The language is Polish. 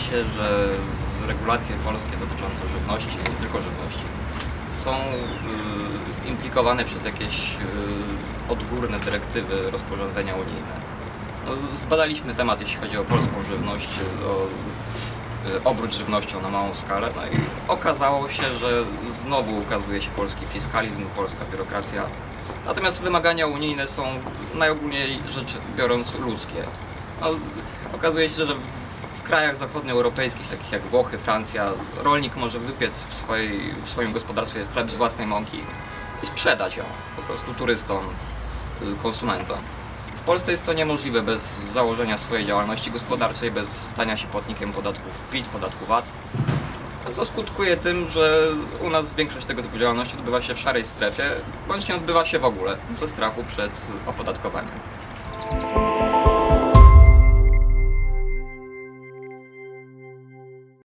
się, że regulacje polskie dotyczące żywności, nie tylko żywności, są implikowane przez jakieś odgórne dyrektywy, rozporządzenia unijne. No, zbadaliśmy temat, jeśli chodzi o polską żywność, o obrót żywnością na małą skalę, no i okazało się, że znowu ukazuje się polski fiskalizm, polska biurokracja. Natomiast wymagania unijne są najogólniej rzecz biorąc ludzkie. No, okazuje się, że w krajach zachodnioeuropejskich, takich jak Włochy, Francja, rolnik może wypiec w swoim gospodarstwie chleb z własnej mąki i sprzedać ją po prostu turystom, konsumentom. W Polsce jest to niemożliwe bez założenia swojej działalności gospodarczej, bez stania się płatnikiem podatków PIT, podatku VAT. Co skutkuje tym, że u nas większość tego typu działalności odbywa się w szarej strefie, bądź nie odbywa się w ogóle, ze strachu przed opodatkowaniem.